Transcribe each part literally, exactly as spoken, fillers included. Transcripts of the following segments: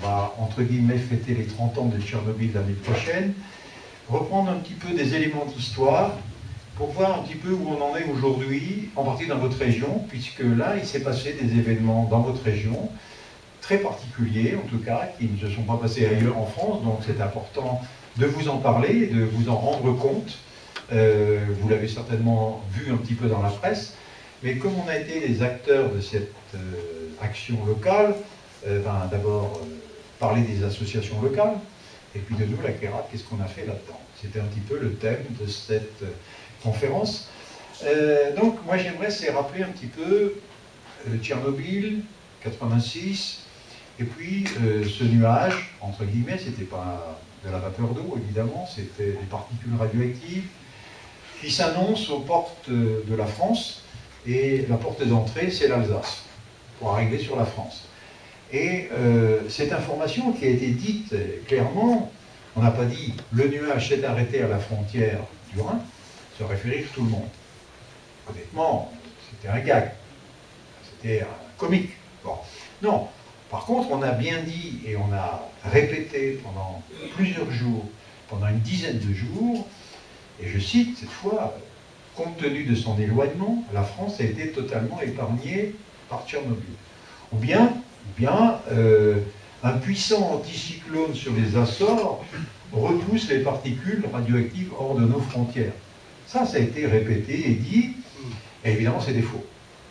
va, entre guillemets, fêter les trente ans de Tchernobyl l'année prochaine, reprendre un petit peu des éléments d'histoire pour voir un petit peu où on en est aujourd'hui, en partie dans votre région, puisque là, il s'est passé des événements dans votre région, très particuliers en tout cas, qui ne se sont pas passés ailleurs en France, donc c'est important de vous en parler, de vous en rendre compte. Euh, vous l'avez certainement vu un petit peu dans la presse, mais comme on a été les acteurs de cette euh, action locale, euh, ben, d'abord euh, parler des associations locales, et puis de nous, la CLERAT, qu'est-ce qu'on a fait là-dedans? C'était un petit peu le thème de cette euh, conférence. Euh, donc moi j'aimerais c'est rappeler un petit peu euh, Tchernobyl, quatre-vingt-six, et puis euh, ce nuage, entre guillemets, c'était pas de la vapeur d'eau évidemment, c'était des particules radioactives, qui s'annonce aux portes de la France, et la porte d'entrée, c'est l'Alsace, pour arriver sur la France. Et euh, cette information qui a été dite clairement, on n'a pas dit « le nuage s'est arrêté à la frontière du Rhin », ça aurait fait rire tout le monde. Honnêtement, c'était un gag, c'était un comique. Bon. Non, par contre, on a bien dit, et on a répété pendant plusieurs jours, pendant une dizaine de jours, et je cite cette fois, compte tenu de son éloignement, la France a été totalement épargnée par Tchernobyl. Ou bien, ou bien euh, un puissant anticyclone sur les Açores repousse les particules radioactives hors de nos frontières. Ça, ça a été répété et dit, et évidemment c'est des faux.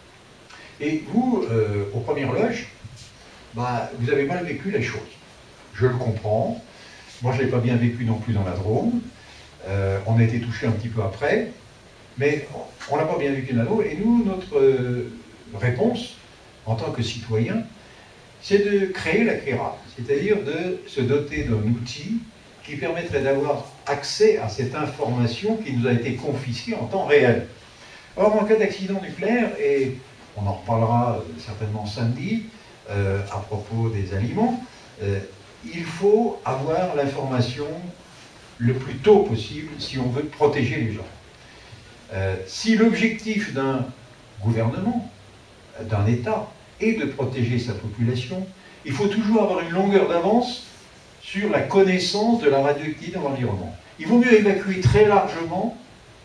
Et vous, euh, aux premières loges, bah, vous avez mal vécu les choses. Je le comprends. Moi, je ne l'ai pas bien vécu non plus dans la Drôme. Euh, on a été touché un petit peu après, mais on n'a pas bien vécu là-haut. Et nous, notre euh, réponse, en tant que citoyen, c'est de créer la CLERAT, c'est-à-dire de se doter d'un outil qui permettrait d'avoir accès à cette information qui nous a été confisquée en temps réel. Or, en cas d'accident nucléaire, et on en reparlera euh, certainement samedi, euh, à propos des aliments, euh, il faut avoir l'information le plus tôt possible si on veut protéger les gens. Euh, si l'objectif d'un gouvernement, d'un État, est de protéger sa population, il faut toujours avoir une longueur d'avance sur la connaissance de la radioactivité dans l'environnement. Il vaut mieux évacuer très largement,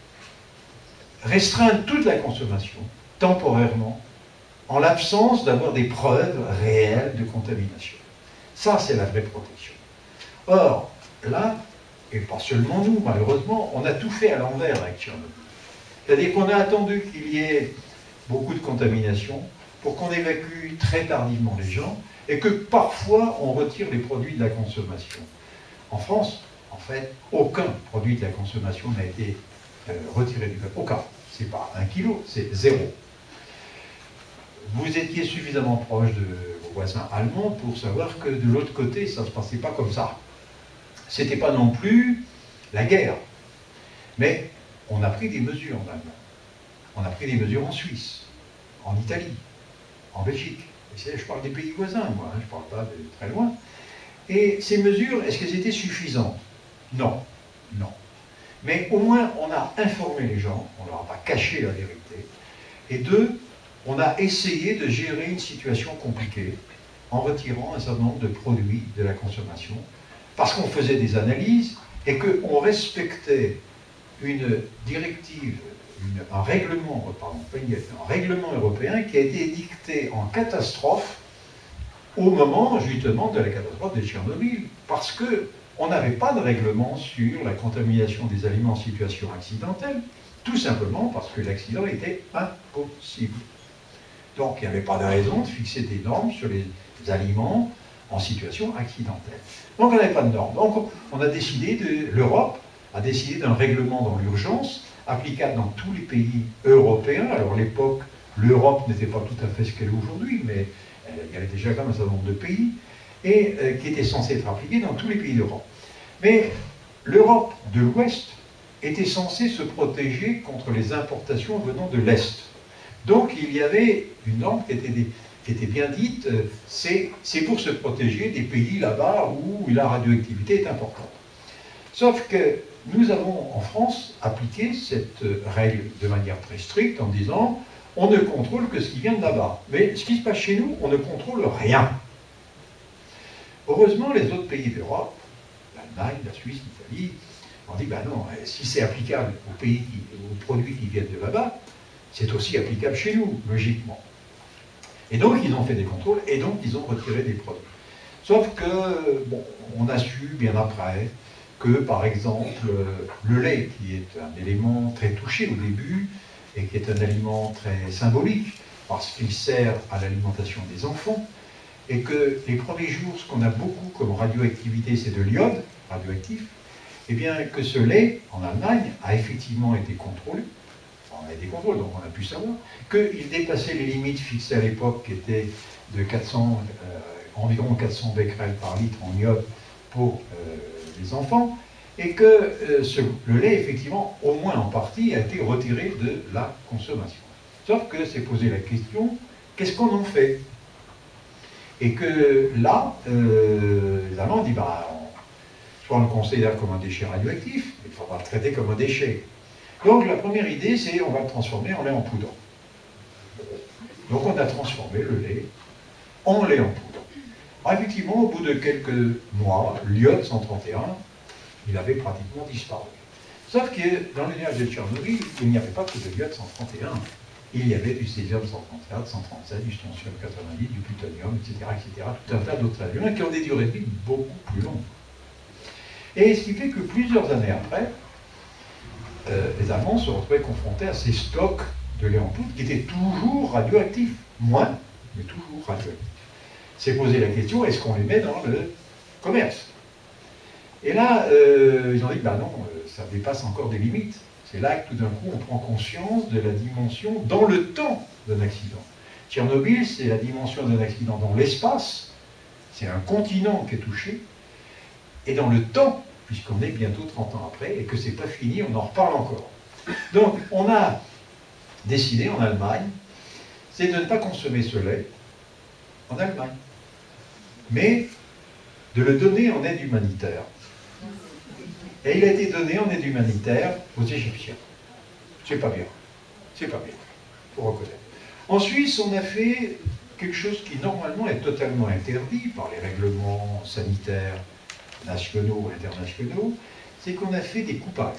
restreindre toute la consommation, temporairement, en l'absence d'avoir des preuves réelles de contamination. Ça, c'est la vraie protection. Or, là, et pas seulement nous, malheureusement, on a tout fait à l'envers avec Tchernobyl. C'est-à-dire qu'on a attendu qu'il y ait beaucoup de contamination pour qu'on évacue très tardivement les gens et que parfois on retire les produits de la consommation. En France, en fait, aucun produit de la consommation n'a été euh, retiré du peuple. Aucun. C'est pas un kilo, c'est zéro. Vous étiez suffisamment proche de vos voisins allemands pour savoir que de l'autre côté, ça ne se passait pas comme ça. C'était pas non plus la guerre. Mais on a pris des mesures en Allemagne. On a pris des mesures en Suisse, en Italie, en Belgique. Et je parle des pays voisins, moi, hein, je ne parle pas de très loin. Et ces mesures, est-ce qu'elles étaient suffisantes? Non, non. Mais au moins, on a informé les gens, on ne leur a pas caché la vérité. Et deux, on a essayé de gérer une situation compliquée en retirant un certain nombre de produits de la consommation, parce qu'on faisait des analyses et qu'on respectait une directive, une, un règlement, pardon, pas une, un règlement européen qui a été édicté en catastrophe au moment justement de la catastrophe de Tchernobyl, parce qu'on n'avait pas de règlement sur la contamination des aliments en situation accidentelle, tout simplement parce que l'accident était impossible. Donc il n'y avait pas de raison de fixer des normes sur les aliments en situation accidentelle. Donc on n'avait pas de normes. Donc on a décidé de, l'Europe a décidé d'un règlement dans l'urgence, applicable dans tous les pays européens. Alors à l'époque, l'Europe n'était pas tout à fait ce qu'elle est aujourd'hui, mais euh, il y avait déjà quand même un certain nombre de pays, et euh, qui était censé être appliqué dans tous les pays d'Europe. Mais l'Europe de l'Ouest était censée se protéger contre les importations venant de l'Est. Donc il y avait une norme qui était, des, qui était bien dite, euh, c'est pour se protéger des pays là-bas où la radioactivité est importante. Sauf que nous avons en France appliqué cette règle de manière très stricte en disant on ne contrôle que ce qui vient de là-bas. Mais ce qui se passe chez nous, on ne contrôle rien. Heureusement, les autres pays d'Europe, l'Allemagne, la Suisse, l'Italie, ont dit, ben non, si c'est applicable aux pays, qui, aux produits qui viennent de là-bas, c'est aussi applicable chez nous, logiquement. Et donc, ils ont fait des contrôles, et donc, ils ont retiré des produits. Sauf que, bon, on a su, bien après, que, par exemple, le lait, qui est un élément très touché au début, et qui est un aliment très symbolique, parce qu'il sert à l'alimentation des enfants, et que les premiers jours, ce qu'on a beaucoup comme radioactivité, c'est de l'iode radioactif, et bien que ce lait, en Allemagne, a effectivement été contrôlé, on a des contrôles, donc on a pu savoir, qu'il dépassait les limites fixées à l'époque, qui étaient de quatre cents, euh, environ quatre cents becquerels par litre en iode pour euh, les enfants, et que euh, ce, le lait, effectivement, au moins en partie, a été retiré de la consommation. Sauf que c'est posé la question, qu'est-ce qu'on en fait? Et que là, euh, les Allemands disent, bah, on, soit on le considère comme un déchet radioactif, il faudra le traiter comme un déchet. Donc la première idée, c'est on va le transformer en lait en poudre. Donc on a transformé le lait en lait en poudre. Alors, effectivement, au bout de quelques mois, l'iode cent trente et un, il avait pratiquement disparu. Sauf que dans l'univers de Tchernobyl, il n'y avait pas que de l'iode cent trente et un. Il y avait du césium cent trente-quatre, cent trente-sept, du strontium quatre-vingt-dix, du plutonium, et cetera, et cetera, tout un tas d'autres éléments qui ont des durées de vie beaucoup plus longues. Et ce qui fait que plusieurs années après, euh, les Allemands se retrouvaient confrontés à ces stocks de lait en poudre qui étaient toujours radioactifs. Moins, mais toujours radioactifs. C'est posé la question, est-ce qu'on les met dans le commerce? Et là, euh, ils ont dit, bah non, ça dépasse encore des limites. C'est là que tout d'un coup, on prend conscience de la dimension dans le temps d'un accident. Tchernobyl, c'est la dimension d'un accident dans l'espace, c'est un continent qui est touché, et dans le temps, puisqu'on est bientôt trente ans après, et que c'est pas fini, on en reparle encore. Donc, on a décidé en Allemagne, c'est de ne pas consommer ce lait en Allemagne, mais de le donner en aide humanitaire. Et il a été donné en aide humanitaire aux Égyptiens. C'est pas bien. C'est pas bien. Il faut reconnaître. En Suisse, on a fait quelque chose qui normalement est totalement interdit par les règlements sanitaires nationaux et internationaux, c'est qu'on a fait des coupages.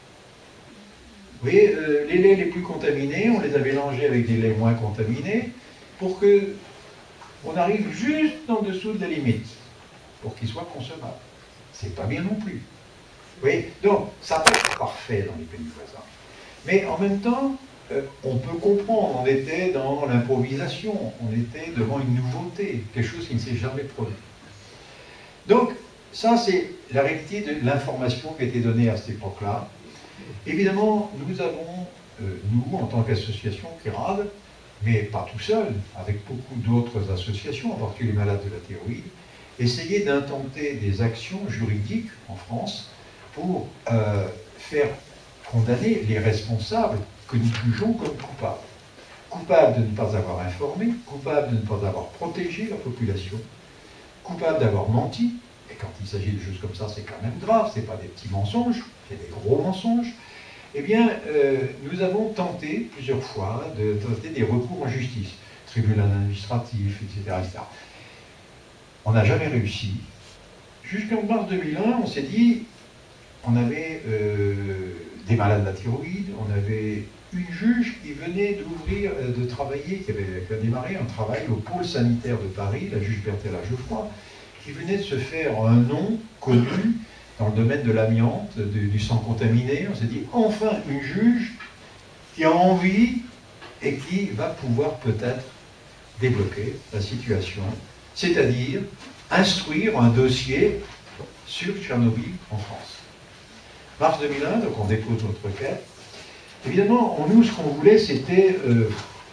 Vous voyez, euh, les laits les plus contaminés, on les a mélangés avec des laits moins contaminés pour que on arrive juste en dessous de la limite, pour qu'ils soient consommables. C'est pas bien non plus. Oui, donc ça peut être parfait dans les pays voisins. Mais en même temps, euh, on peut comprendre, on était dans l'improvisation, on était devant une nouveauté, quelque chose qui ne s'est jamais produit. Donc, ça c'est la réalité de l'information qui a été donnée à cette époque-là. Évidemment, nous avons, euh, nous, en tant qu'association CIRAD, mais pas tout seul, avec beaucoup d'autres associations, en particulier les malades de la thyroïde, essayé d'intenter des actions juridiques en France pour euh, faire condamner les responsables que nous jugeons comme coupables. Coupables de ne pas avoir informé, coupables de ne pas avoir protégé la population, coupables d'avoir menti, et quand il s'agit de choses comme ça, c'est quand même grave, ce n'est pas des petits mensonges, c'est des gros mensonges. Eh bien, euh, nous avons tenté plusieurs fois de tenter des recours en justice, tribunal administratif, et cetera, et cetera. On n'a jamais réussi. Jusqu'en mars deux mille un, on s'est dit, on avait euh, des malades de la thyroïde, on avait une juge qui venait d'ouvrir, euh, de travailler, qui avait, qui a démarré un travail au pôle sanitaire de Paris, la juge Berthella Geoffroy, qui venait de se faire un nom connu dans le domaine de l'amiante, du sang contaminé. On s'est dit, enfin une juge qui a envie et qui va pouvoir peut-être débloquer la situation, c'est-à-dire instruire un dossier sur Tchernobyl en France. Mars deux mille un, donc on dépose notre requête. Évidemment, nous, ce qu'on voulait, c'était euh,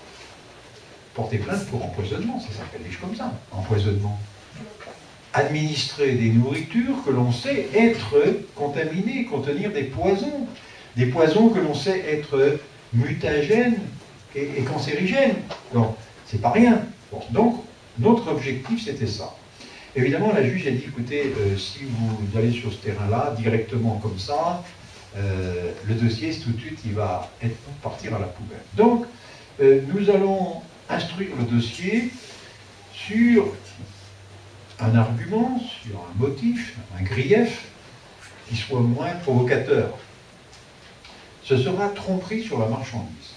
porter plainte pour empoisonnement, ça s'appelle des choses comme ça, empoisonnement. Administrer des nourritures que l'on sait être contaminées, contenir des poisons, des poisons que l'on sait être mutagènes et, et cancérigènes. Donc, c'est pas rien. Bon, donc, notre objectif, c'était ça. Évidemment, la juge a dit, écoutez, euh, si vous allez sur ce terrain-là, directement comme ça, euh, le dossier, tout de suite, il va être, partir à la poubelle. Donc, euh, nous allons instruire le dossier sur un argument, sur un motif, un grief, qui soit moins provocateur. Ce sera tromperie sur la marchandise.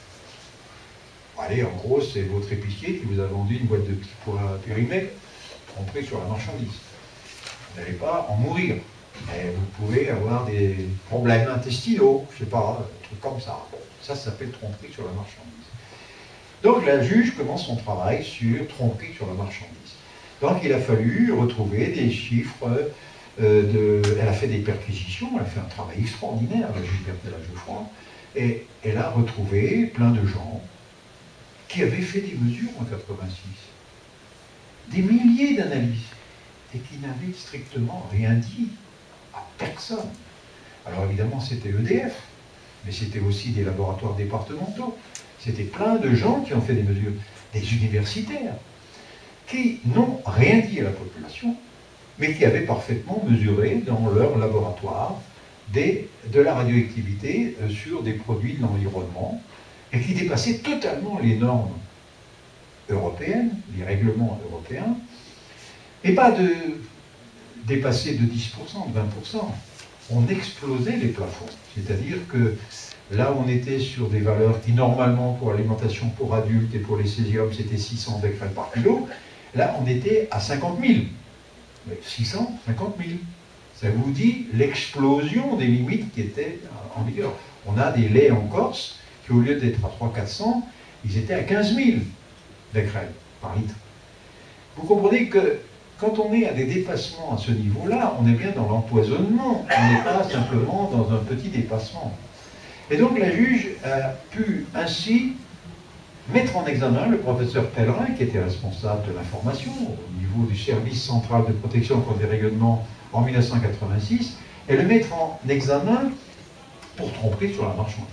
Allez, en gros, c'est votre épicier qui vous a vendu une boîte de petits pois périmés, tromperie sur la marchandise. Vous n'allez pas en mourir. Mais vous pouvez avoir des problèmes intestinaux, je ne sais pas, un truc comme ça. Bon, ça, ça s'appelle tromperie sur la marchandise. Donc la juge commence son travail sur tromperie sur la marchandise. Donc il a fallu retrouver des chiffres, euh, de... elle a fait des perquisitions, elle a fait un travail extraordinaire, la juge Berthella Geoffroy, et elle a retrouvé plein de gens qui avaient fait des mesures en quatre-vingt-six. Des milliers d'analyses, et qui n'avaient strictement rien dit à personne. Alors évidemment, c'était E D F, mais c'était aussi des laboratoires départementaux. C'était plein de gens qui ont fait des mesures, des universitaires, qui n'ont rien dit à la population, mais qui avaient parfaitement mesuré dans leur laboratoire des, de la radioactivité sur des produits de l'environnement, et qui dépassaient totalement les normes européennes, les règlements européens, et pas de dépasser de dix pour cent, de vingt pour cent. On explosait les plafonds. C'est-à-dire que là, on était sur des valeurs qui, normalement, pour l'alimentation pour adultes et pour les césiums, c'était six cents becquerels par kilo. Là, on était à cinquante mille. six cents, cinquante mille. Ça vous dit l'explosion des limites qui étaient en vigueur. On a des laits en Corse qui, au lieu d'être à trois cents à quatre cents, ils étaient à quinze mille becquerels par litre. Vous comprenez que quand on est à des dépassements à ce niveau-là, on est bien dans l'empoisonnement, on n'est pas simplement dans un petit dépassement. Et donc la juge a pu ainsi mettre en examen le professeur Pellerin, qui était responsable de l'information au niveau du service central de protection contre les rayonnements en mille neuf cent quatre-vingt-six, et le mettre en examen pour tromperie sur la marchandise.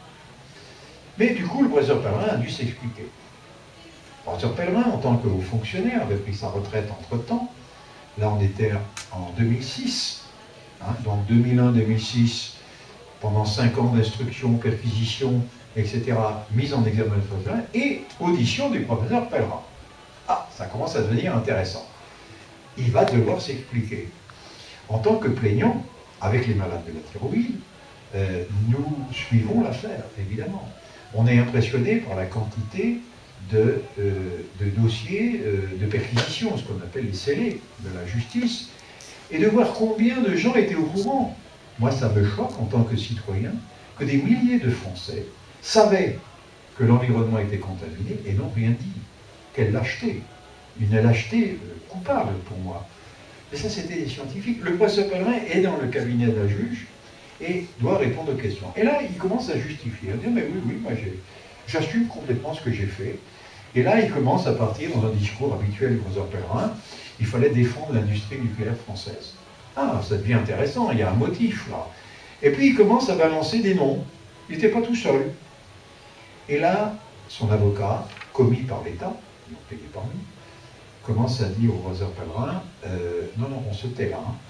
Mais du coup, le professeur Pellerin a dû s'expliquer. Le professeur Pellerin, en tant que haut fonctionnaire, avait pris sa retraite entre-temps. Là, on était en deux mille six. Hein, donc deux mille un deux mille six, pendant cinq ans d'instruction, perquisition, et cetera, mise en examen du professeur Pellerin, et audition du professeur Pellerin. Ah, ça commence à devenir intéressant. Il va devoir s'expliquer. En tant que plaignant, avec les malades de la thyroïde, euh, nous suivons l'affaire, évidemment. On est impressionné par la quantité de, euh, de dossiers euh, de perquisition, ce qu'on appelle les scellés de la justice, et de voir combien de gens étaient au courant. Moi, ça me choque en tant que citoyen que des milliers de Français savaient que l'environnement était contaminé et n'ont rien dit. Quelle lâcheté! Une lâcheté euh, coupable pour moi. Mais ça, c'était des scientifiques. Le professeur Pellerin est dans le cabinet de la juge et doit répondre aux questions. Et là, il commence à justifier. Il dit, mais oui, oui, moi, j'assume complètement ce que j'ai fait. Et là, il commence à partir dans un discours habituel du professeur Pellerin. Il fallait défendre l'industrie nucléaire française. Ah, ça devient intéressant, il y a un motif, là. Et puis, il commence à balancer des noms. Il n'était pas tout seul. Et là, son avocat, commis par l'État, non payé par nous, commence à dire au professeur Pellerin, euh, non, non, on se tait là. Hein.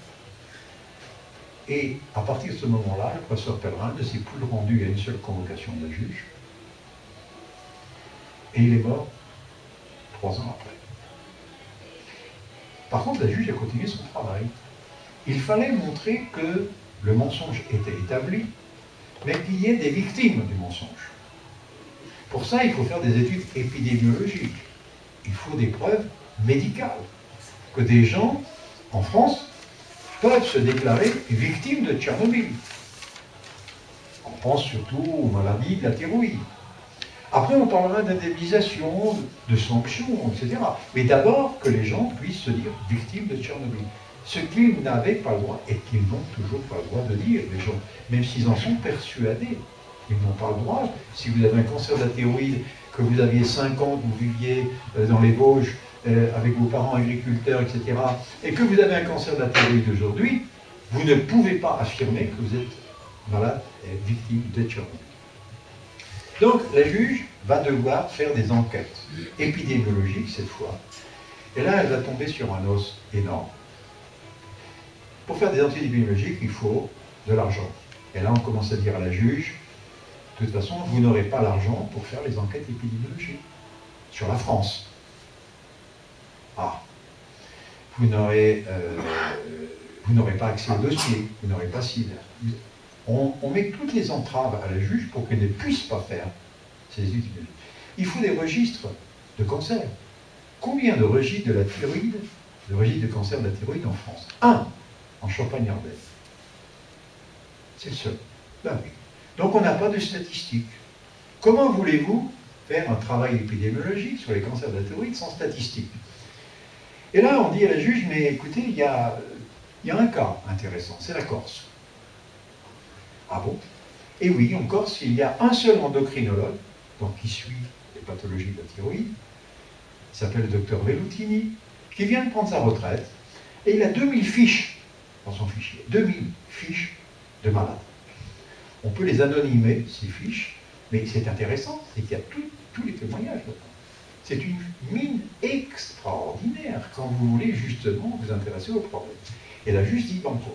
Et à partir de ce moment-là, le professeur Pellerin ne s'est plus rendu à une seule convocation de la juge. Et il est mort trois ans après. Par contre, la juge a continué son travail. Il fallait montrer que le mensonge était établi, mais qu'il y ait des victimes du mensonge. Pour ça, il faut faire des études épidémiologiques. Il faut des preuves médicales. Que des gens, en France, peuvent se déclarer victimes de Tchernobyl. On pense surtout aux maladies de la thyroïde. Après, on parlera d'indemnisation, de sanctions, et cetera. Mais d'abord, que les gens puissent se dire victimes de Tchernobyl. Ce qu'ils n'avaient pas le droit, et qu'ils n'ont toujours pas le droit de dire, les gens, même s'ils en sont persuadés, ils n'ont pas le droit. Si vous avez un cancer de la thyroïde, que vous aviez cinq ans, que vous viviez dans les Vosges, euh, avec vos parents agriculteurs, et cetera, et que vous avez un cancer de la thyroïde aujourd'hui, vous ne pouvez pas affirmer que vous êtes malade et victime de Tchernobyl. Donc, la juge va devoir faire des enquêtes épidémiologiques, cette fois. Et là, elle va tomber sur un os énorme. Pour faire des enquêtes épidémiologiques, il faut de l'argent. Et là, on commence à dire à la juge, de toute façon, vous n'aurez pas l'argent pour faire les enquêtes épidémiologiques sur la France. Ah. vous n'aurez euh, vous n'aurez pas accès au dossier, vous n'aurez pas ci. On, on met toutes les entraves à la juge pour qu'elle ne puisse pas faire ces études. Il faut des registres de cancer. Combien de registres de la thyroïde, de registres de cancer de la thyroïde en France? Un, en Champagne-Ardenne. C'est le seul. Ben oui. Donc on n'a pas de statistiques. Comment voulez-vous faire un travail épidémiologique sur les cancers de la thyroïde sans statistiques? Et là, on dit à la juge, mais écoutez, il y a, il y a un cas intéressant, c'est la Corse. Ah bon? Et oui, en Corse, il y a un seul endocrinologue, donc qui suit les pathologies de la thyroïde, il s'appelle le docteur Vellutini, qui vient de prendre sa retraite, et il a deux mille fiches dans son fichier, deux mille fiches de malades. On peut les anonymer, ces fiches, mais c'est intéressant, c'est qu'il y a tout, tous les témoignages dedans. C'est une mine extraordinaire quand vous voulez justement vous intéresser au problème. Et la juge dit banco.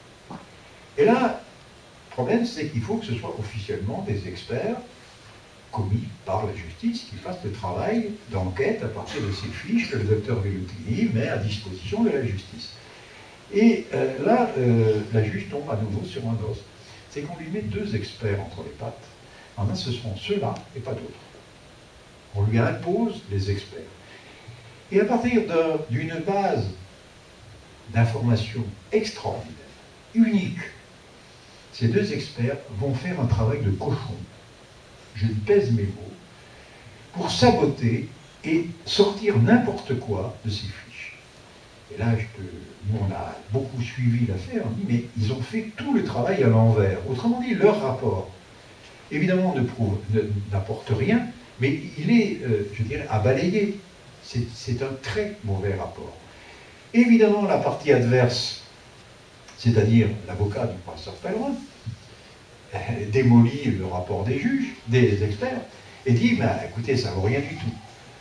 Et là, le problème, c'est qu'il faut que ce soit officiellement des experts commis par la justice qui fassent le travail d'enquête à partir de ces fiches que le docteur Vellutini met à disposition de la justice. Et euh, là, euh, la juge tombe à nouveau sur un os. C'est qu'on lui met deux experts entre les pattes. En un, ce sont ceux-là et pas d'autres. On lui impose les experts. Et à partir d'une base d'informations extraordinaire, unique, ces deux experts vont faire un travail de cochon, je pèse mes mots, pour saboter et sortir n'importe quoi de ces fiches. Et là, je te, nous, on a beaucoup suivi l'affaire, on dit, mais ils ont fait tout le travail à l'envers. Autrement dit, leur rapport, évidemment, ne prouve, n'apporte rien, mais il est, euh, je dirais, à balayer. C'est un très mauvais rapport. Évidemment, la partie adverse, c'est-à-dire l'avocat du professeur Pellerin, euh, démolit le rapport des juges, des experts, et dit, bah, écoutez, ça ne vaut rien du tout.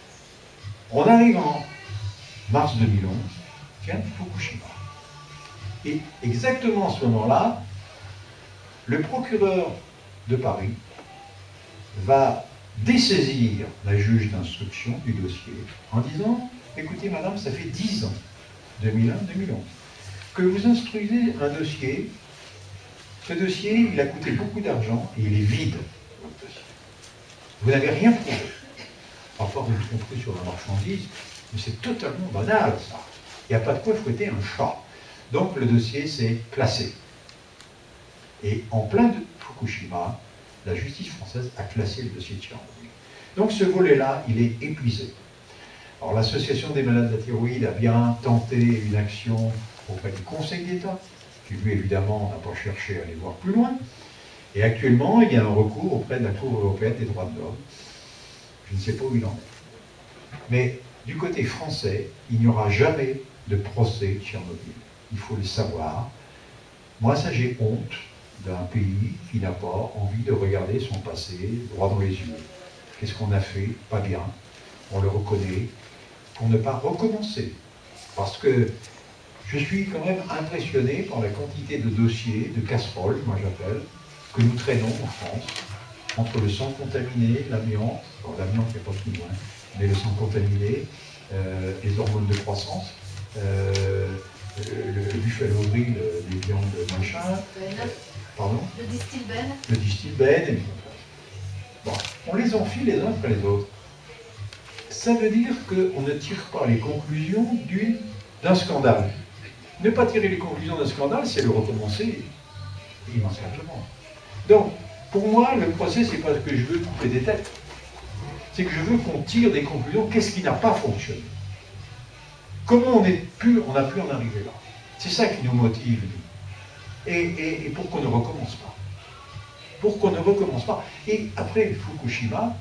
On arrive en mars deux mille onze, tiens, Fukushima. Et exactement à ce moment-là, le procureur de Paris va dessaisir la juge d'instruction du dossier en disant, écoutez madame, ça fait dix ans, deux mille un deux mille onze, que vous instruisez un dossier. Ce dossier, il a coûté beaucoup d'argent et il est vide, votre dossier. Vous n'avez rien prouvé. Parfois, vous vous trompez sur la marchandise, mais c'est totalement banal, ça. Il n'y a pas de quoi fouetter un chat. Donc, le dossier s'est classé. Et en plein de Fukushima, la justice française a classé le dossier de Tchernobyl. Donc, ce volet-là, il est épuisé. Alors, l'Association des malades de la thyroïde a bien tenté une action auprès du Conseil d'État, qui lui, évidemment, n'a pas cherché à aller voir plus loin. Et actuellement, il y a un recours auprès de la Cour européenne des droits de l'homme. Je ne sais pas où il en est. Mais du côté français, il n'y aura jamais de procès de Tchernobyl. Il faut le savoir. Moi, ça, j'ai honte d'un pays qui n'a pas envie de regarder son passé droit dans les yeux. Qu'est-ce qu'on a fait? Pas bien. On le reconnaît. Pour ne pas recommencer. Parce que je suis quand même impressionné par la quantité de dossiers, de casseroles, moi j'appelle, que nous traînons en France, entre le sang contaminé, l'amiante, alors l'amiante n'est pas tout loin, mais le sang contaminé, euh, les hormones de croissance, euh, le, le buffalo-grill, les viandes machin, euh, pardon Le distilbène. Le distilbène, bon, on les enfile les uns après les autres. Ça veut dire qu'on ne tire pas les conclusions d'un scandale. Ne pas tirer les conclusions d'un scandale, c'est le recommencer immanquablement. Donc, pour moi, le procès, c'est pas que je veux couper des têtes. C'est que je veux qu'on tire des conclusions. Qu'est-ce qui n'a pas fonctionné? Comment on, est pu, on a pu en arriver là? C'est ça qui nous motive, nous. Et, et, et pour qu'on ne recommence pas. Pour qu'on ne recommence pas. Et après Fukushima,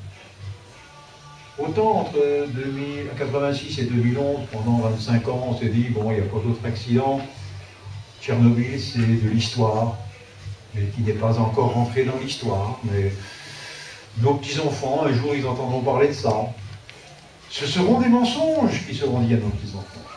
autant entre deux mille quatre-vingt-six et deux mille onze, pendant vingt-cinq ans, on s'est dit, bon, il n'y a pas d'autres accidents. Tchernobyl, c'est de l'histoire, mais qui n'est pas encore rentré dans l'histoire. Mais nos petits-enfants, un jour, ils entendront parler de ça. Ce seront des mensonges qui seront dit à nos petits-enfants.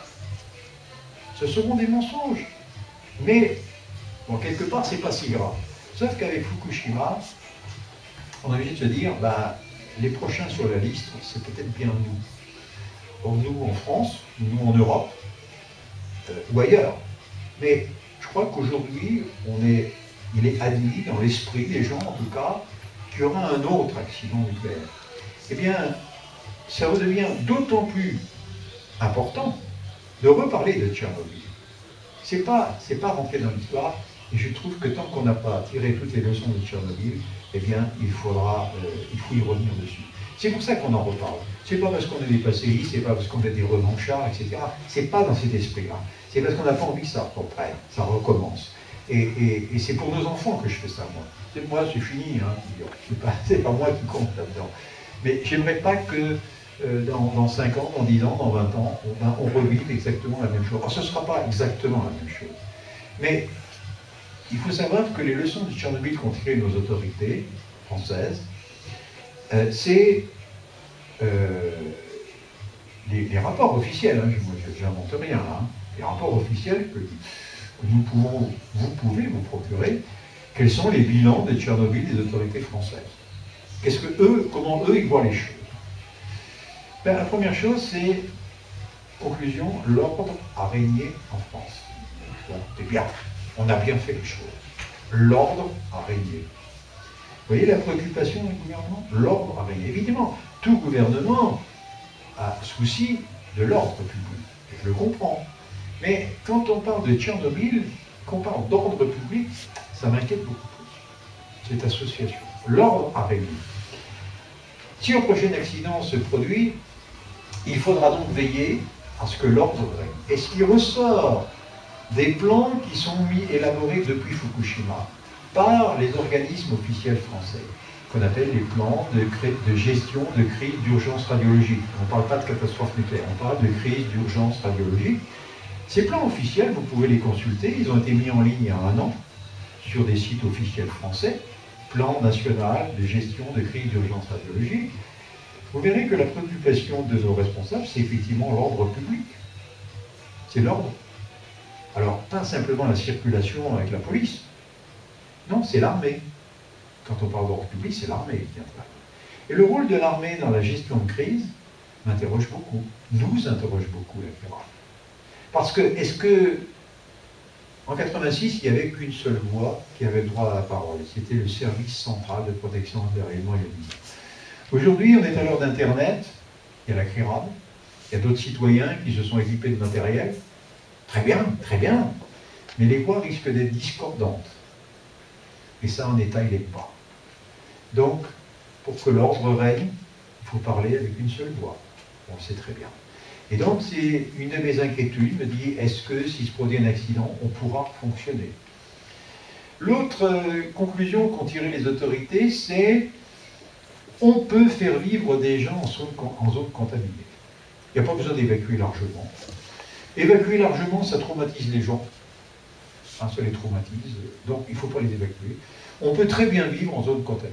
Ce seront des mensonges. Mais, bon, quelque part, c'est pas si grave. Sauf qu'avec Fukushima, on a envie de se dire, ben, les prochains sur la liste, c'est peut-être bien nous. Donc nous en France, nous en Europe, euh, ou ailleurs. Mais je crois qu'aujourd'hui, on est, il est admis dans l'esprit des gens, en tout cas, qu'il y aura un autre accident nucléaire. Eh bien, ça redevient d'autant plus important de reparler de Tchernobyl. C'est pas, c'est pas rentrer dans l'histoire, et je trouve que tant qu'on n'a pas tiré toutes les leçons de Tchernobyl, eh bien, il faudra, euh, il faut y revenir dessus. C'est pour ça qu'on en reparle. C'est pas parce qu'on est des passéistes, c'est pas parce qu'on est des revanchards, et cetera. C'est pas dans cet esprit-là. C'est parce qu'on n'a pas envie que ça reprenne, ça recommence. Et, et, et c'est pour nos enfants que je fais ça, moi. C'est moi, c'est fini, hein. C'est pas, c'est pas moi qui compte là-dedans. Mais j'aimerais pas que euh, dans, dans cinq ans, dans dix ans, dans vingt ans, on, ben, on revive exactement la même chose. Alors ce ne sera pas exactement la même chose. Mais il faut savoir que les leçons de Tchernobyl qu'ont tirées nos autorités françaises, euh, c'est euh, les, les rapports officiels, hein, je n'invente rien, hein, les rapports officiels que, que nous pouvons, vous pouvez vous procurer, quels sont les bilans de Tchernobyl des autorités françaises. Qu'est-ce que eux, comment eux ils voient les choses? Ben, la première chose, c'est, conclusion, l'ordre a régné en France. Bon, c'est bien, on a bien fait les choses. L'ordre a régné. Vous voyez la préoccupation du gouvernement? L'ordre a régné. Évidemment, tout gouvernement a souci de l'ordre public. Et je le comprends. Mais quand on parle de Tchernobyl, qu'on parle d'ordre public, ça m'inquiète beaucoup plus. Cette association. L'ordre a régné. Si un prochain accident se produit, il faudra donc veiller à ce que l'ordre règne. Et ce qui ressort des plans qui sont mis, élaborés depuis Fukushima par les organismes officiels français, qu'on appelle les plans de, de gestion de crise d'urgence radiologique. On ne parle pas de catastrophe nucléaire, on parle de crise d'urgence radiologique. Ces plans officiels, vous pouvez les consulter, ils ont été mis en ligne il y a un an sur des sites officiels français, plan national de gestion de crise d'urgence radiologique. Vous verrez que la préoccupation de nos responsables, c'est effectivement l'ordre public. C'est l'ordre. Alors, pas simplement la circulation avec la police. Non, c'est l'armée. Quand on parle d'ordre public, c'est l'armée qui intervient. Et le rôle de l'armée dans la gestion de crise m'interroge beaucoup, nous interroge beaucoup, la F R A. Parce que, est-ce que, en quatre-vingt-six, il n'y avait qu'une seule voix qui avait le droit à la parole, c'était le service central de protection intérieurement ionisée. Aujourd'hui, on est à l'heure d'Internet, il y a la C R I R A D, il y a d'autres citoyens qui se sont équipés de matériel. Très bien, très bien, mais les voix risquent d'être discordantes. Et ça, en État, il n'est pas. Donc, pour que l'ordre règne, il faut parler avec une seule voix. On le sait très bien. Et donc, c'est une de mes inquiétudes, me dit, est-ce que si se produit un accident, on pourra fonctionner? L'autre euh, conclusion qu'ont tiré les autorités, c'est on peut faire vivre des gens en zone, en zone contaminée. Il n'y a pas besoin d'évacuer largement. Évacuer largement, ça traumatise les gens. Hein, ça les traumatise, donc il ne faut pas les évacuer. On peut très bien vivre en zone contaminée.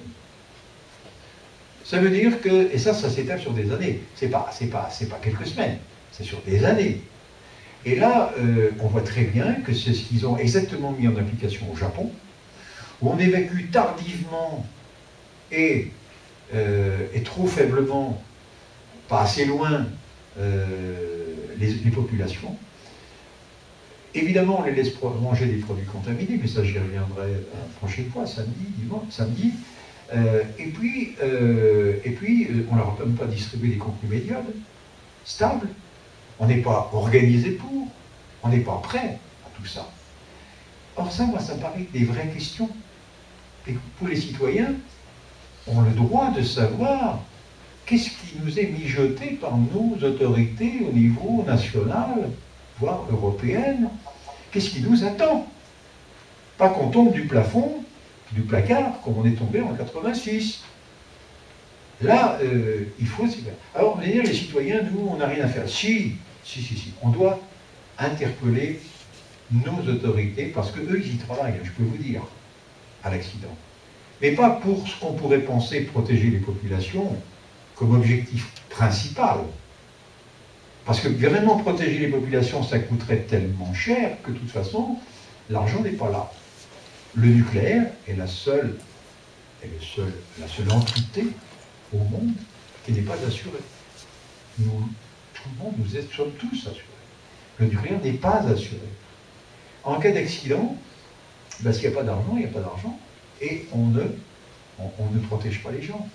Ça veut dire que, et ça, ça s'étale sur des années. C'est pas, c'est pas, c'est pas quelques semaines, c'est sur des années. Et là, euh, on voit très bien que c'est ce qu'ils ont exactement mis en application au Japon, où on évacue tardivement et, euh, et trop faiblement, pas assez loin, euh, les, les populations. Évidemment, on les laisse manger des produits contaminés, mais ça j'y reviendrai la prochaine fois, samedi, dimanche, samedi. Euh, et puis, euh, et puis euh, on ne leur a même pas distribué des comprimés d'iode stables. On n'est pas organisé pour, on n'est pas prêt à tout ça. Or ça, moi, ça me paraît des vraies questions. Et pour les citoyens, ont le droit de savoir qu'est-ce qui nous est mijoté par nos autorités au niveau national, voire européenne. Qu'est-ce qui nous attend? Pas qu'on tombe du plafond, du placard, comme on est tombé en quatre-vingt-six. Là, euh, il faut... Alors, on va dire, les citoyens, nous, on n'a rien à faire. Si, si, si, si. On doit interpeller nos autorités, parce qu'eux, ils y travaillent, je peux vous dire, à l'accident. Mais pas pour ce qu'on pourrait penser protéger les populations comme objectif principal. Parce que vraiment protéger les populations, ça coûterait tellement cher que de toute façon, l'argent n'est pas là. Le nucléaire est la seule, est le seul, la seule entité au monde qui n'est pas assurée. Nous, tout le monde, nous sommes tous assurés. le nucléaire n'est pas assuré. En cas d'accident, ben, s'il n'y a pas d'argent, il n'y a pas d'argent. Et on ne, on, on ne protège pas les gens.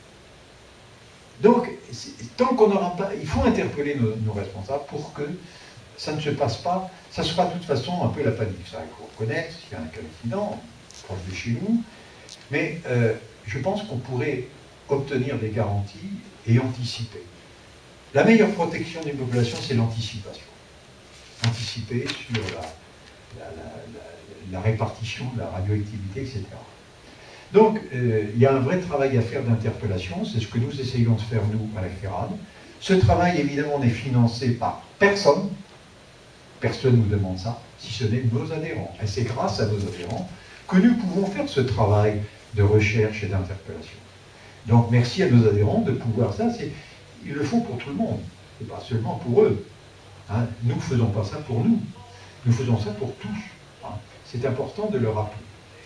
Donc, tant qu'on n'aura pas... Il faut interpeller nos, nos responsables pour que ça ne se passe pas. Ça sera de toute façon un peu la panique. Ça, il faut reconnaître, s'il y a un cas d'accident, proche de chez nous. Mais euh, je pense qu'on pourrait obtenir des garanties et anticiper. La meilleure protection d'une population, c'est l'anticipation. Anticiper sur la, la, la, la, la répartition de la radioactivité, et cetera. Donc, euh, il y a un vrai travail à faire d'interpellation, c'est ce que nous essayons de faire, nous, à la CRERAD. Ce travail, évidemment, n'est financé par personne. Personne ne nous demande ça, si ce n'est nos adhérents. Et c'est grâce à nos adhérents que nous pouvons faire ce travail de recherche et d'interpellation. Donc, merci à nos adhérents de pouvoir ça. Ils le font pour tout le monde, et pas seulement pour eux. Hein. Nous ne faisons pas ça pour nous. Nous faisons ça pour tous. Hein. C'est important de le rappeler.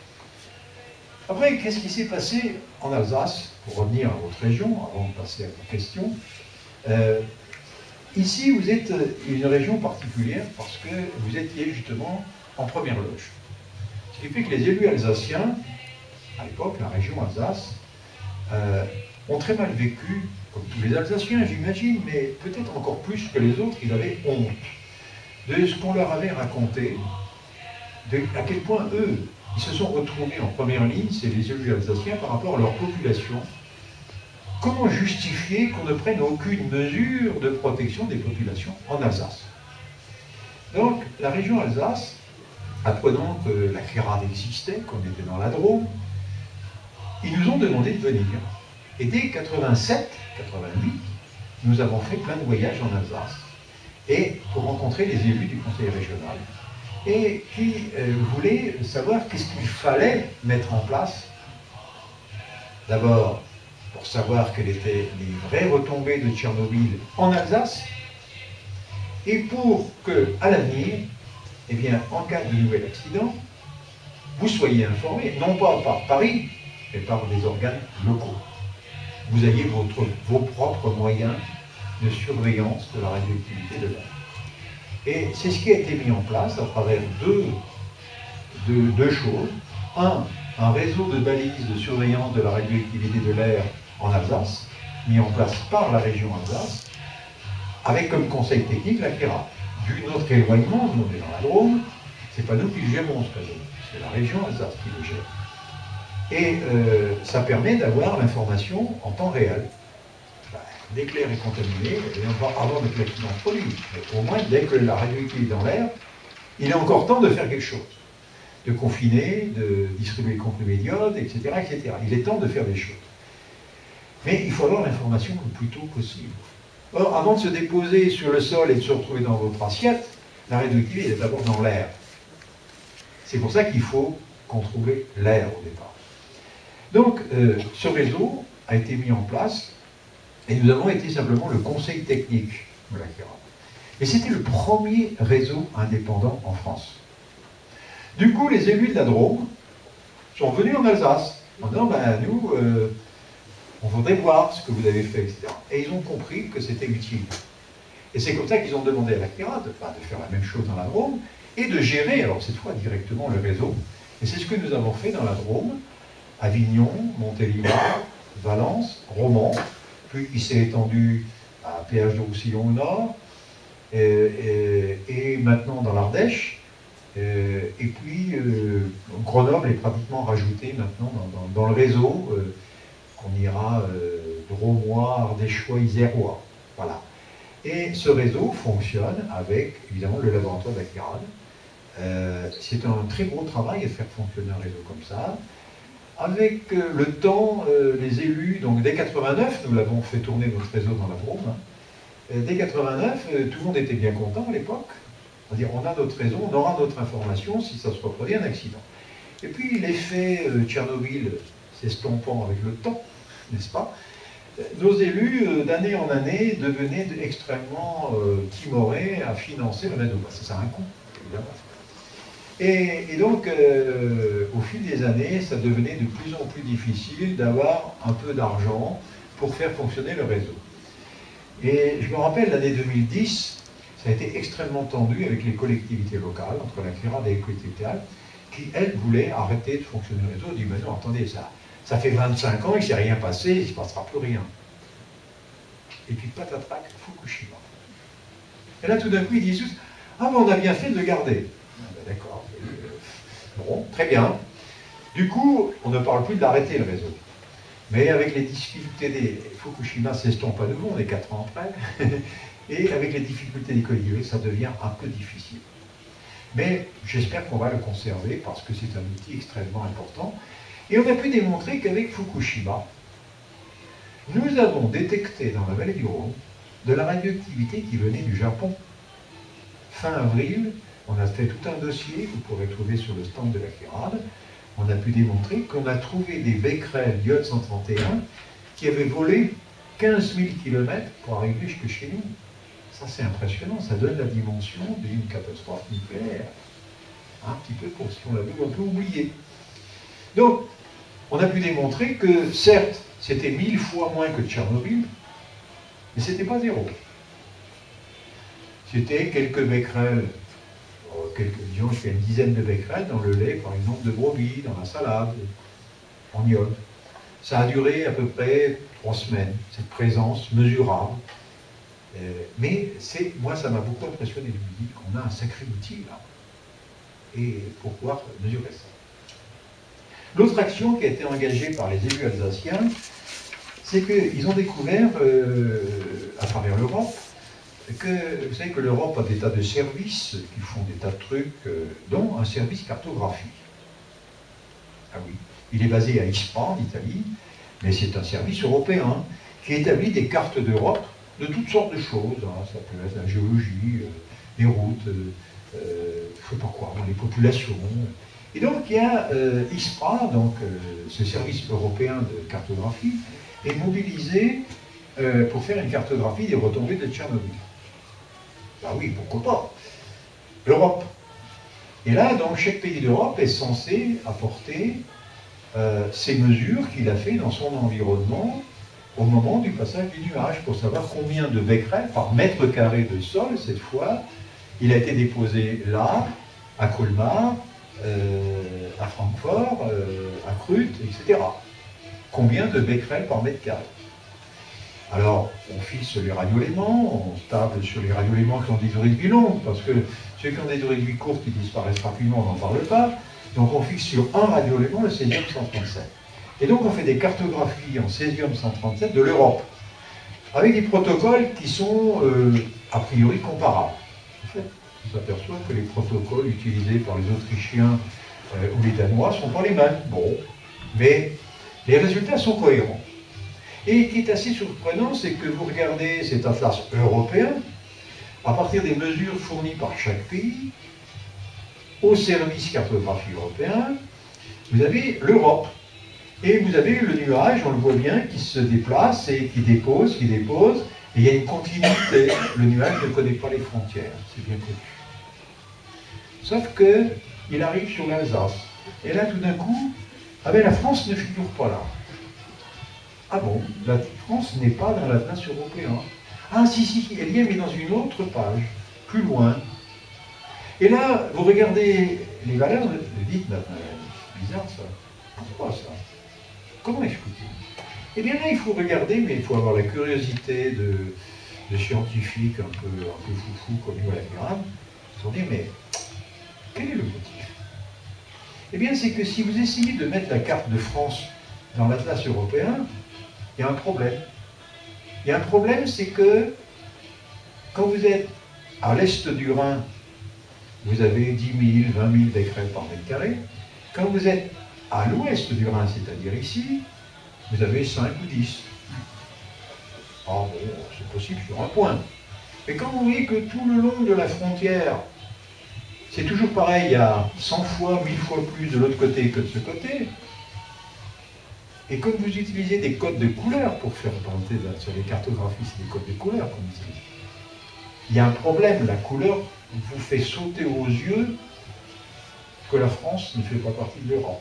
Après, qu'est-ce qui s'est passé en Alsace, pour revenir à votre région, avant de passer à vos questions. euh, Ici, vous êtes une région particulière parce que vous étiez justement en première loge. Ce qui fait que les élus alsaciens, à l'époque, la région Alsace, euh, ont très mal vécu, comme tous les Alsaciens, j'imagine, mais peut-être encore plus que les autres, ils avaient honte de ce qu'on leur avait raconté, de à quel point eux, ils se sont retrouvés en première ligne, c'est les élus alsaciens, par rapport à leur population. Comment justifier qu'on ne prenne aucune mesure de protection des populations en Alsace? Donc, la région Alsace, apprenant que la CRERAD existait, qu'on était dans la Drôme, ils nous ont demandé de venir. Et dès quatre-vingt-sept quatre-vingt-huit, nous avons fait plein de voyages en Alsace, et pour rencontrer les élus du conseil régional, et qui euh, voulaient savoir qu'est-ce qu'il fallait mettre en place. D'abord, pour savoir quelles étaient les vraies retombées de Tchernobyl en Alsace, et pour que, à l'avenir, eh bien, en cas de nouvel accident, vous soyez informés, non pas par Paris, mais par des organes locaux. Vous ayez votre, vos propres moyens de surveillance de la radioactivité de l'air. Et c'est ce qui a été mis en place à travers deux, deux, deux choses. Un, un réseau de balises de surveillance de la radioactivité de l'air en Alsace, mis en place par la région Alsace, avec comme conseil technique la CRERAD. Vu notre éloignement, nous on est dans la Drôme, c'est pas nous qui le gérons ce réseau, c'est la région Alsace qui le gère. Et euh, ça permet d'avoir l'information en temps réel. Ben, dès que l'air est contaminé, et avant que l'accident se produise, mais au moins dès que la radioactivité est dans l'air, il est encore temps de faire quelque chose. De confiner, de distribuer le comprimé d'iode, et cetera, et cetera. Il est temps de faire des choses. Mais il faut avoir l'information le plus tôt possible. Or, avant de se déposer sur le sol et de se retrouver dans votre assiette, la radioactivité est d'abord dans l'air. C'est pour ça qu'il faut contrôler l'air au départ. Donc, euh, ce réseau a été mis en place, et nous avons été simplement le conseil technique de la CRERAD. Et c'était le premier réseau indépendant en France. Du coup, les élus de la Drôme sont venus en Alsace, en disant, ben, nous, euh, on voudrait voir ce que vous avez fait, et cetera. Et ils ont compris que c'était utile. Et c'est comme ça qu'ils ont demandé à la CRERAD de, de faire la même chose dans la Drôme, et de gérer, alors cette fois, directement le réseau. Et c'est ce que nous avons fait dans la Drôme, Avignon, Montélimar, Valence, Romans, puis il s'est étendu à Péage de Roussillon au nord, et, et, et maintenant dans l'Ardèche, et, et puis euh, Grenoble est pratiquement rajouté maintenant dans, dans, dans le réseau, euh, qu'on ira euh, Drômois, Ardéchois, Isérois. Voilà. Et ce réseau fonctionne avec, évidemment, le laboratoire de la CRERAD. Euh, c'est un très gros travail de faire fonctionner un réseau comme ça. Avec euh, le temps, euh, les élus, donc dès quatre-vingt-neuf, nous l'avons fait tourner notre réseau dans la Drôme, hein. Dès quatre-vingt-neuf, euh, tout le monde était bien content à l'époque. C'est-à-dire, on a notre réseau, on aura notre information si ça se reproduit un accident. Et puis, l'effet euh, Tchernobyl s'estompant avec le temps, n'est-ce pas? Nos élus, euh, d'année en année, devenaient extrêmement euh, timorés à financer le réseau. Parce que ça a un coût, évidemment. Et, et donc, euh, au fil des années, ça devenait de plus en plus difficile d'avoir un peu d'argent pour faire fonctionner le réseau. Et je me rappelle l'année deux mille dix, ça a été extrêmement tendu avec les collectivités locales, entre la CRIRAD et les collectivités locales, qui, elles, voulaient arrêter de fonctionner le réseau. On dit, mais non, attendez, ça, ça fait vingt-cinq ans, il ne s'est rien passé, il ne se passera plus rien. Et puis, patatrac, Fukushima. Et là, tout d'un coup, ils disent tous, ah, mais on a bien fait de le garder. Ah, ben, d'accord. Bon, très bien. Du coup, on ne parle plus de l'arrêter, le réseau. Mais avec les difficultés des... Fukushima s'estompe à nouveau, on est quatre ans après. Et avec les difficultés des collectivités, ça devient un peu difficile. Mais j'espère qu'on va le conserver parce que c'est un outil extrêmement important. Et on a pu démontrer qu'avec Fukushima, nous avons détecté dans la vallée du Rhône de la radioactivité qui venait du Japon. Fin avril, on a fait tout un dossier, vous pourrez trouver sur le stand de la CRIRAD. On a pu démontrer qu'on a trouvé des becquerels d'iode cent trente et un qui avaient volé quinze mille kilomètres pour arriver jusque chez nous. Ça, c'est impressionnant, ça donne la dimension d'une catastrophe nucléaire. Un petit peu pour si on l'avait un peu oublié. Donc, on a pu démontrer que, certes, c'était mille fois moins que Tchernobyl, mais c'était pas zéro. C'était quelques becquerels, quelques, disons, il y a une dizaine de becquerels dans le lait, par exemple, de brebis, dans la salade, en iode. Ça a duré à peu près trois semaines, cette présence mesurable. Euh, mais moi, ça m'a beaucoup impressionné de me dire qu'on a un sacré outil là, et pour pouvoir mesurer ça. L'autre action qui a été engagée par les élus alsaciens, c'est qu'ils ont découvert, euh, à travers l'Europe, que vous savez que l'Europe a des tas de services qui font des tas de trucs, euh, dont un service cartographie. Ah oui, il est basé à Ispra, en Italie, mais c'est un service européen qui établit des cartes d'Europe de toutes sortes de choses. Hein. Ça peut être la géologie, euh, les routes, euh, euh, je ne sais pas quoi, les populations. Et donc il y a euh, Ispra, donc euh, ce service européen de cartographie, est mobilisé euh, pour faire une cartographie des retombées de Tchernobyl. Ben oui, pourquoi pas? L'Europe. Et là, donc, chaque pays d'Europe est censé apporter euh, ces mesures qu'il a fait dans son environnement au moment du passage du nuage, pour savoir combien de becquerels par mètre carré de sol, cette fois, il a été déposé là, à Colmar, euh, à Francfort, euh, à Krut, et cetera. Combien de becquerels par mètre carré? Alors, on fixe les radioéléments, on table sur les radioéléments qui ont des durées de vie longues, parce que ceux qui ont des durées de vie courtes, ils disparaissent rapidement, on n'en parle pas. Donc on fixe sur un radioélément le césium cent trente-sept. Et donc on fait des cartographies en césium cent trente-sept de l'Europe, avec des protocoles qui sont euh, a priori comparables. En fait, on s'aperçoit que les protocoles utilisés par les Autrichiens euh, ou les Danois ne sont pas les mêmes. Bon, mais les résultats sont cohérents. Et ce qui est assez surprenant, c'est que vous regardez cet atlas européen, à partir des mesures fournies par chaque pays, au service cartographie européen, vous avez l'Europe. Et vous avez le nuage, on le voit bien, qui se déplace et qui dépose, qui dépose, et il y a une continuité. Le nuage ne connaît pas les frontières, c'est bien connu. Sauf qu'il arrive sur l'Alsace. Et là, tout d'un coup, ah ben, la France ne figure pas là. Ah bon, la France n'est pas dans l'atlas européen. Ah si, si, elle y est, mais dans une autre page, plus loin. Et là, vous regardez les valeurs, vous dites, bah, c'est bizarre ça. Pourquoi ça? Comment expliquer? Eh bien là, il faut regarder, mais il faut avoir la curiosité de, de scientifiques un peu, un peu foufou comme nous à la CRIRAD. Ils se sont dit, mais quel est le motif? Eh bien, c'est que si vous essayez de mettre la carte de France dans l'atlas européen, il y a un problème. Il y a un problème, c'est que quand vous êtes à l'est du Rhin, vous avez dix mille, vingt mille becquerels par mètre carré. Quand vous êtes à l'ouest du Rhin, c'est-à-dire ici, vous avez cinq ou dix. Ah bon, c'est possible sur un point. Mais quand vous voyez que tout le long de la frontière, c'est toujours pareil, il y a cent fois, mille fois plus de l'autre côté que de ce côté, et comme vous utilisez des codes de couleurs pour faire représenter sur les cartographies, c'est des codes de couleurs qu'on utilise. Il y a un problème, la couleur vous fait sauter aux yeux que la France ne fait pas partie de l'Europe.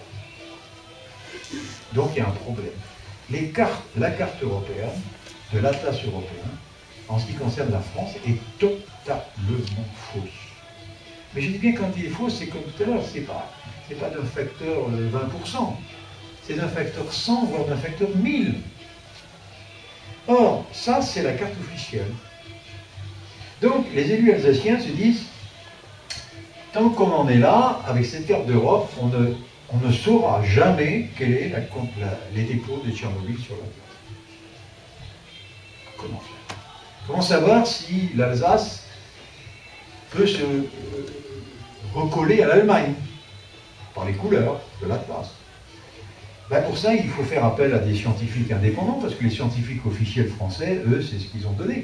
Donc il y a un problème. Les cartes, la carte européenne, de l'atlas européen, en ce qui concerne la France, est totalement fausse. Mais je dis bien quand il est faux, c'est comme tout à l'heure, c'est pas, c'est pas d'un facteur vingt pour cent, c'est d'un facteur cent, voire d'un facteur mille. Or, ça, c'est la carte officielle. Donc, les élus alsaciens se disent, tant qu'on en est là, avec cette carte d'Europe, on ne, on ne saura jamais quel est la, la, les dépôts de Tchernobyl sur la Terre. Comment faire? Comment savoir si l'Alsace peut se euh, recoller à l'Allemagne par les couleurs de l'Atlas? Ben pour ça, il faut faire appel à des scientifiques indépendants, parce que les scientifiques officiels français, eux, c'est ce qu'ils ont donné.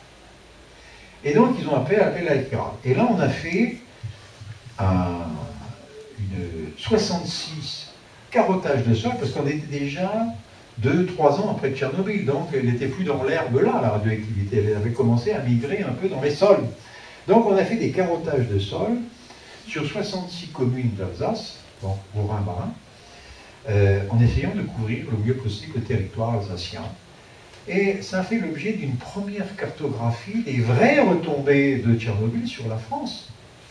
Et donc, ils ont appelé, appelé à l'E C R A. Et là, on a fait un, une soixante-six carottages de sol, parce qu'on était déjà deux trois ans après Tchernobyl, donc elle n'était plus dans l'herbe là, la radioactivité, elle avait commencé à migrer un peu dans les sols. Donc on a fait des carottages de sol sur soixante-six communes d'Alsace, donc au Rhin-Bas, euh, en essayant de couvrir le mieux possible le territoire alsacien. Et ça a fait l'objet d'une première cartographie des vraies retombées de Tchernobyl sur la France.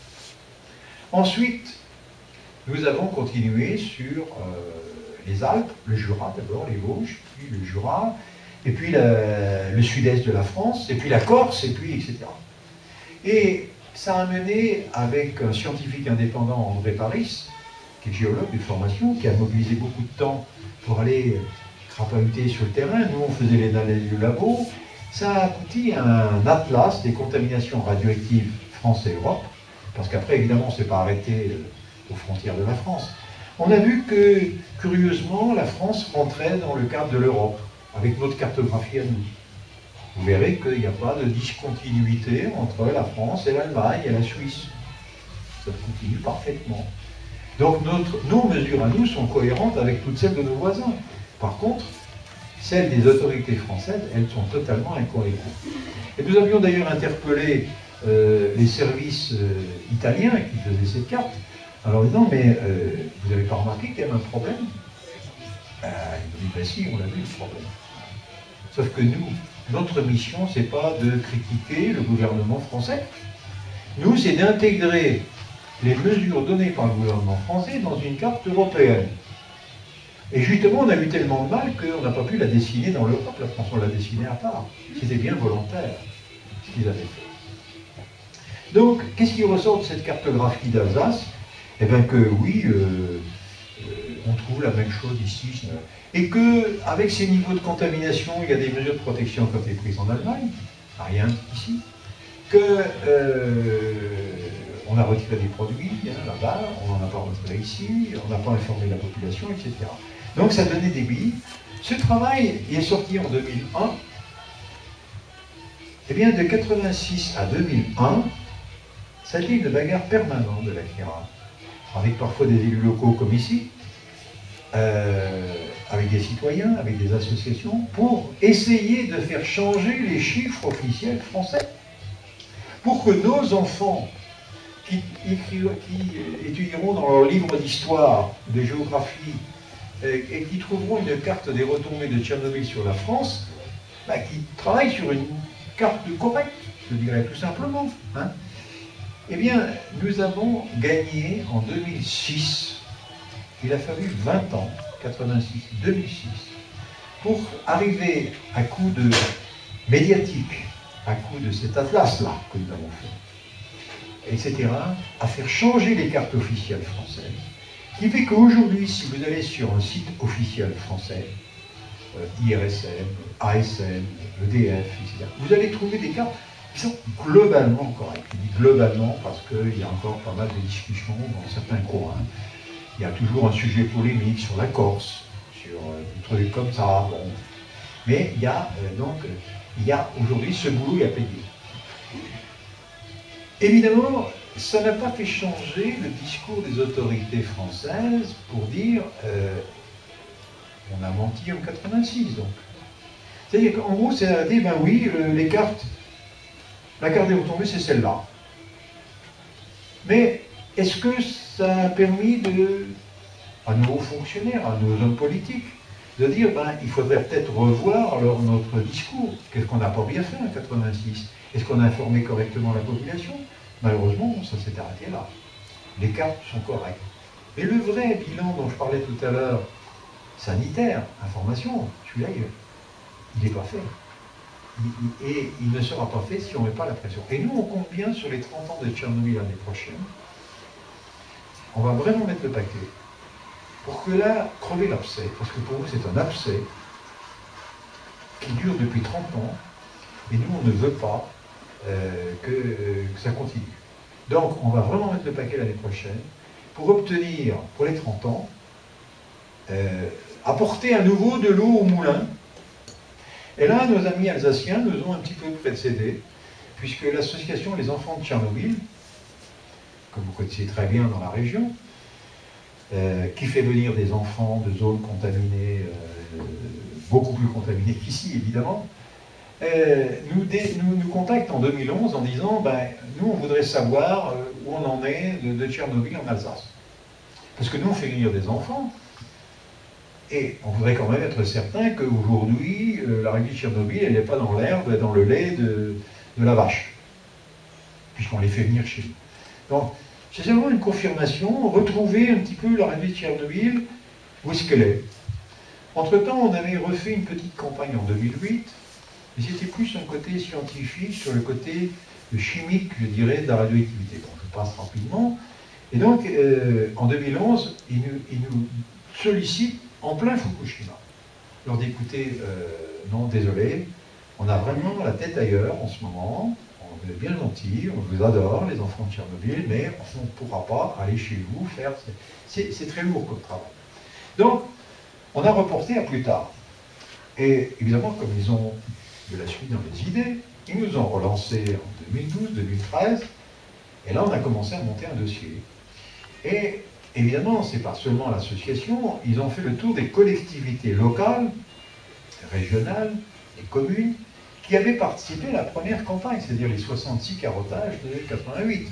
Ensuite, nous avons continué sur euh, les Alpes, le Jura d'abord, les Vosges, puis le Jura, et puis la, le sud-est de la France, et puis la Corse, et puis et cetera. Et ça a mené avec un scientifique indépendant, André Paris, qui est géologue de formation, qui a mobilisé beaucoup de temps pour aller crapahuter sur le terrain. Nous, on faisait les analyses du labo. Ça a abouti à un atlas des contaminations radioactives France et Europe, parce qu'après, évidemment, on ne s'est pas arrêté aux frontières de la France. On a vu que, curieusement, la France rentrait dans le cadre de l'Europe, avec notre cartographie à nous. Vous verrez qu'il n'y a pas de discontinuité entre la France et l'Allemagne et la Suisse. Ça continue parfaitement. Donc notre, nos mesures à nous sont cohérentes avec toutes celles de nos voisins. Par contre, celles des autorités françaises, elles sont totalement incohérentes. Et nous avions d'ailleurs interpellé euh, les services euh, italiens qui faisaient cette carte, en leur disant, mais euh, vous n'avez pas remarqué qu'il y avait un problème? euh, Ils nous disent, ben si, on a vu le problème. Sauf que nous, notre mission, c'est pas de critiquer le gouvernement français. Nous, c'est d'intégrer les mesures données par le gouvernement français dans une carte européenne. Et justement, on a eu tellement de mal qu'on n'a pas pu la dessiner dans l'Europe. La France, on l'a dessinée à part. C'était bien volontaire, ce qu'ils avaient fait. Donc, qu'est-ce qui ressort de cette cartographie d'Alsace? Eh bien que oui, euh, euh, on trouve la même chose ici. Et qu'avec ces niveaux de contamination, il y a des mesures de protection qui ont été prises en Allemagne, rien ici. Que euh, on a retiré des produits hein, là-bas, on n'en a pas retiré ici, on n'a pas informé la population, et cetera. Donc ça donnait des billes. Ce travail est sorti en deux mille un. Eh bien, de quatre-vingt-six à deux mille un, ça a été une bagarre permanente de la C R A, avec parfois des élus locaux comme ici, euh, avec des citoyens, avec des associations, pour essayer de faire changer les chiffres officiels français, pour que nos enfants qui, qui, qui étudieront dans leur livre d'histoire, de géographie, et, et qui trouveront une carte des retombées de Tchernobyl sur la France, bah, qui travaillent sur une carte correcte, je dirais tout simplement. Hein. Eh bien, nous avons gagné en deux mille six, il a fallu vingt ans, quatre-vingt-six, deux mille six, pour arriver à coup de médiatique, à coup de cet atlas-là que nous avons fait, et cetera, à faire changer les cartes officielles françaises, qui fait qu'aujourd'hui, si vous allez sur un site officiel français, euh, I R S M, A S M, E D F, et cetera, vous allez trouver des cartes qui sont globalement correctes. Je dis globalement parce qu'il y a encore pas mal de discussions dans certains coins. Il y a toujours un sujet polémique sur la Corse, sur euh, des trucs comme ça. Bon. Mais il y a euh, donc, il y a aujourd'hui ce boulot est à payer. Évidemment, ça n'a pas fait changer le discours des autorités françaises pour dire euh, on a menti en quatre-vingt-six. Donc, c'est-à-dire qu'en gros, c'est à dire ben oui, le, les cartes. La carte des retombées, c'est celle-là. Mais est-ce que ça a permis de, à nos hauts fonctionnaires, à nos hommes politiques, de dire ben, il faudrait peut-être revoir alors notre discours. Qu'est-ce qu'on n'a pas bien fait en quatre-vingt-six? Est-ce qu'on a informé correctement la population? Malheureusement, ça s'est arrêté là. Les cartes sont correctes. Mais le vrai bilan dont je parlais tout à l'heure, sanitaire, information, celui-là, il n'est pas fait. Il, il, et il ne sera pas fait si on ne met pas la pression. Et nous, on compte bien sur les trente ans de Tchernobyl l'année prochaine. On va vraiment mettre le paquet pour que là, crever l'abcès, parce que pour vous, c'est un abcès qui dure depuis trente ans, et nous, on ne veut pas euh, que, euh, que ça continue. Donc, on va vraiment mettre le paquet l'année prochaine pour obtenir, pour les trente ans, euh, apporter à nouveau de l'eau au moulin. Et là, nos amis alsaciens nous ont un petit peu précédés, puisque l'association Les Enfants de Tchernobyl, que vous connaissez très bien dans la région, euh, qui fait venir des enfants de zones contaminées, euh, beaucoup plus contaminées qu'ici, évidemment, euh, nous, dé, nous, nous contacte en deux mille onze en disant ben, nous, on voudrait savoir où on en est de, de Tchernobyl en Alsace. Parce que nous, on fait venir des enfants, et on voudrait quand même être certain qu'aujourd'hui, euh, la régie de Tchernobyl, elle n'est pas dans l'herbe, dans le lait de, de la vache, puisqu'on les fait venir chez nous. Donc, c'est seulement une confirmation, retrouver un petit peu la régie de Tchernobyl, où est-ce qu'elle est. Entre-temps, on avait refait une petite campagne en deux mille huit, mais c'était plus un côté scientifique sur le côté chimique, je dirais, de la radioactivité. Bon, je passe rapidement. Et donc, euh, en deux mille onze, ils nous, ils nous sollicitent en plein Fukushima. Alors d'écouter, euh, non, désolé, on a vraiment la tête ailleurs en ce moment, on est bien gentils, on vous adore, les enfants de Tchernobyl, mais on ne pourra pas aller chez vous faire... C'est très lourd comme travail. Donc, on a reporté à plus tard. Et évidemment, comme ils ont de la suite dans les idées, ils nous ont relancé en deux mille douze, deux mille treize, et là on a commencé à monter un dossier. Et évidemment, c'est pas seulement l'association, ils ont fait le tour des collectivités locales, régionales, et communes, qui avaient participé à la première campagne, c'est-à-dire les soixante-six carottages de quatre-vingt-huit.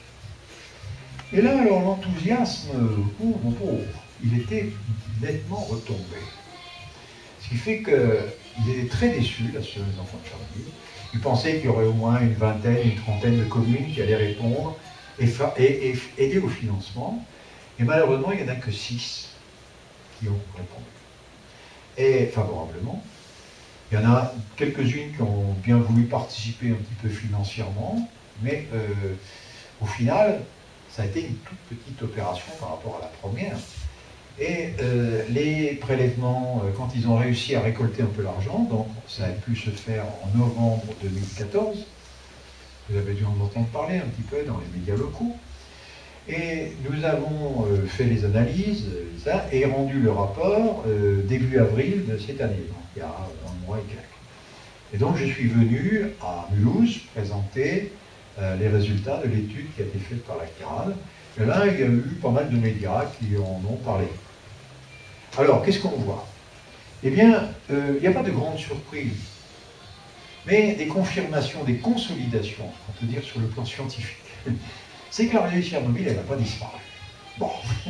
Et là, alors, l'enthousiasme, oh, mon pauvre, il était nettement retombé. Ce qui fait qu'ils étaient très déçus, là, sur les enfants de Tchernobyl. Ils pensaient qu'il y aurait au moins une vingtaine, une trentaine de communes qui allaient répondre et, et, et aider au financement. Et malheureusement, il n'y en a que six qui ont répondu. Et favorablement. Il y en a quelques-unes qui ont bien voulu participer un petit peu financièrement, mais euh, au final, ça a été une toute petite opération par rapport à la première. Et euh, les prélèvements, euh, quand ils ont réussi à récolter un peu l'argent, donc ça a pu se faire en novembre deux mille quatorze, vous avez dû en entendre parler un petit peu dans les médias locaux, et nous avons euh, fait les analyses euh, ça, et rendu le rapport euh, début avril de cette année, donc il y a un mois et quelques. Et donc je suis venu à Mulhouse présenter euh, les résultats de l'étude qui a été faite par la C I R A D. Et là, il y a eu pas mal de médias qui en ont parlé. Alors, qu'est-ce qu'on voit? Eh bien, euh, il n'y a pas de grande surprise, mais des confirmations, des consolidations, on peut dire sur le plan scientifique. C'est que la régie de Tchernobyl, elle n'a pas disparu. Bon,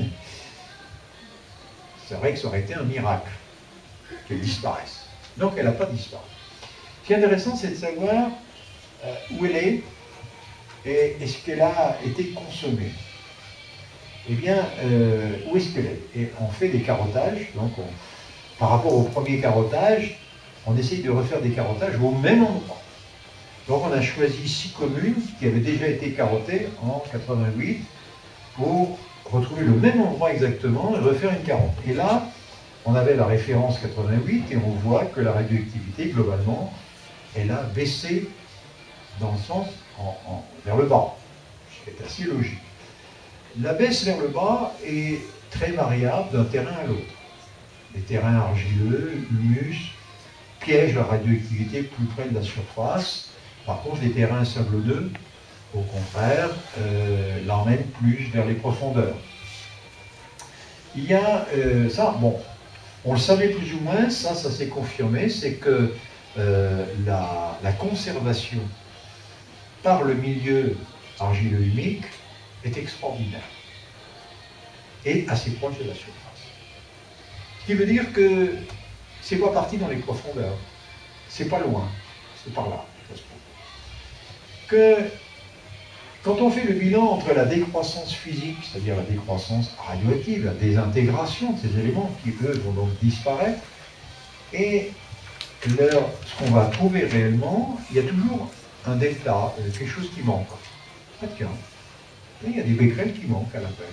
c'est vrai que ça aurait été un miracle qu'elle disparaisse. Donc, elle n'a pas disparu. Ce qui est intéressant, c'est de savoir euh, où elle est et est-ce qu'elle a été consommée. Eh bien, euh, où est-ce qu'elle est? Et on fait des carottages, donc on, par rapport au premier carottage, on essaye de refaire des carottages au même endroit. Donc on a choisi six communes qui avaient déjà été carottées en quatre-vingt-huit pour retrouver le même endroit exactement et refaire une carotte. Et là, on avait la référence quatre-vingt-huit et on voit que la radioactivité, globalement, elle a baissé dans le sens en, en, vers le bas, ce qui est assez logique. La baisse vers le bas est très variable d'un terrain à l'autre. Les terrains argileux, humus, piègent la radioactivité plus près de la surface. Par contre, les terrains sablonneux, au contraire, euh, l'emmènent plus vers les profondeurs. Il y a euh, ça, bon, on le savait plus ou moins, ça, ça s'est confirmé, c'est que euh, la, la conservation par le milieu argileux-humique est extraordinaire et assez proche de la surface. Ce qui veut dire que c'est pas parti dans les profondeurs. C'est pas loin. C'est par là. Que quand on fait le bilan entre la décroissance physique, c'est-à-dire la décroissance radioactive, la désintégration de ces éléments qui, eux, vont donc disparaître, et leur, ce qu'on va trouver réellement, il y a toujours un delta, quelque chose qui manque. Ah tiens, il y a des becquerels qui manquent à l'appel.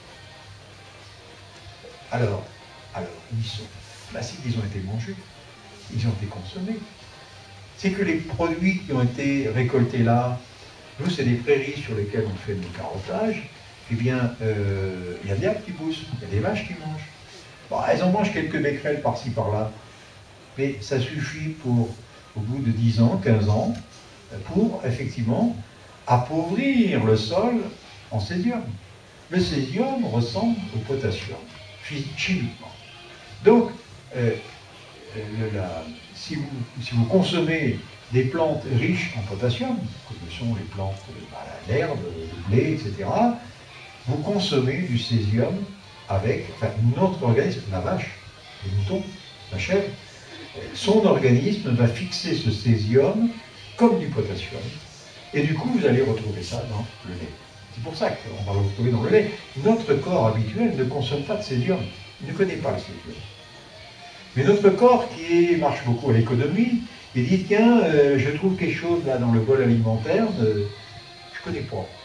Alors, alors, ils sont. Bah, c'est qu'ils ont été mangés, ils ont été consommés. C'est que les produits qui ont été récoltés là, nous, c'est des prairies sur lesquelles on fait nos carottages, eh bien, euh, il y a des arbres qui poussent, il y a des vaches qui mangent. Bon, elles en mangent quelques becquerels par-ci, par-là, mais ça suffit pour, au bout de dix ans, quinze ans, pour, effectivement, appauvrir le sol en césium. Le césium ressemble au potassium, chimiquement. Donc, euh, le, la, si, vous, si vous consommez des plantes riches en potassium, comme sont les plantes, bah, l'herbe, le blé, et cetera, vous consommez du césium avec, enfin, notre organisme, la vache, le mouton, la chèvre, son organisme va fixer ce césium comme du potassium, et du coup, vous allez retrouver ça dans le lait. C'est pour ça qu'on va le retrouver dans le lait. Notre corps habituel ne consomme pas de césium, il ne connaît pas le césium. Mais notre corps, qui marche beaucoup à l'économie, il dit, tiens, euh, je trouve quelque chose là dans le bol alimentaire, euh, je ne connais pas.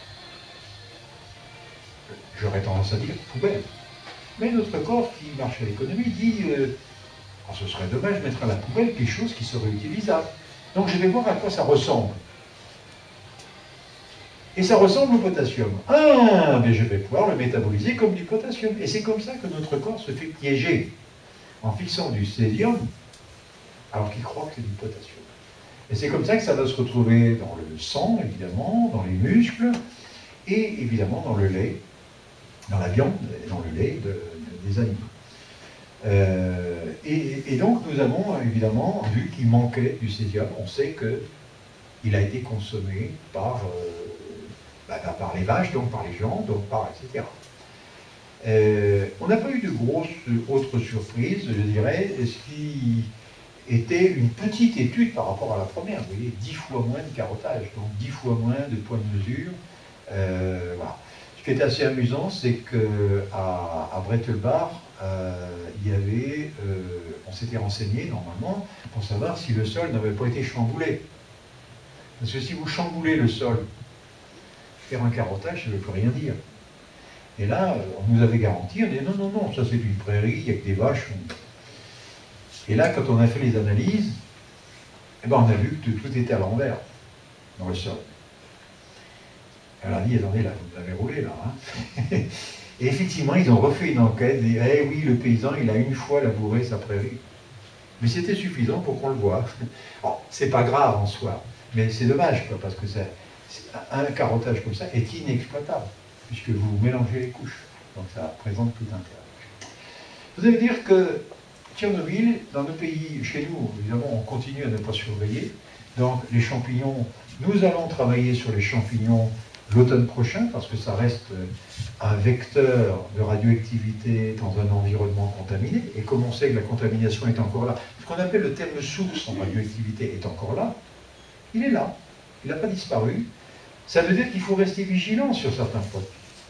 J'aurais tendance à dire poubelle. Mais notre corps, qui marche à l'économie, dit, euh, oh, ce serait dommage de mettre à la poubelle quelque chose qui serait utilisable. Donc je vais voir à quoi ça ressemble. Et ça ressemble au potassium. Ah, mais je vais pouvoir le métaboliser comme du potassium. Et c'est comme ça que notre corps se fait piéger, en fixant du césium, alors qu'il croit que c'est du potassium. Et c'est comme ça que ça va se retrouver dans le sang, évidemment, dans les muscles, et évidemment dans le lait, dans la viande, dans le lait de, de, des animaux. Euh, et, et donc nous avons évidemment vu qu'il manquait du césium. On sait qu'il a été consommé par, euh, bah, par les vaches, donc par les gens, donc par et cetera. Euh, on n'a pas eu de grosses autres surprises, je dirais, ce qui était une petite étude par rapport à la première. Vous voyez, dix fois moins de carottage, donc dix fois moins de points de mesure. Euh, voilà. Ce qui est assez amusant, c'est qu'à à Brettelbach, euh, il y avait, euh, on s'était renseigné normalement pour savoir si le sol n'avait pas été chamboulé. Parce que si vous chamboulez le sol, faire un carottage, ça ne veut plus rien dire. Et là, on nous avait garanti, on dit non, non, non, ça c'est une prairie, il y a que des vaches. Et là, quand on a fait les analyses, eh ben, on a vu que tout était à l'envers dans le sol. Elle a dit, attendez, là, vous l'avez roulé, là. Hein. Et effectivement, ils ont refait une enquête, et eh oui, le paysan, il a une fois labouré sa prairie. Mais c'était suffisant pour qu'on le voie. Bon, c'est pas grave en soi, mais c'est dommage, quoi, parce que ça, un carottage comme ça est inexploitable, puisque vous mélangez les couches. Donc ça présente tout intérêt. Vous allez dire que Tchernobyl, dans nos pays, chez nous, évidemment, on continue à ne pas surveiller. Donc les champignons, nous allons travailler sur les champignons l'automne prochain, parce que ça reste un vecteur de radioactivité dans un environnement contaminé. Et comme on sait que la contamination est encore là, ce qu'on appelle le terme source en radioactivité est encore là, il est là, il n'a pas disparu. Ça veut dire qu'il faut rester vigilant sur certains produits.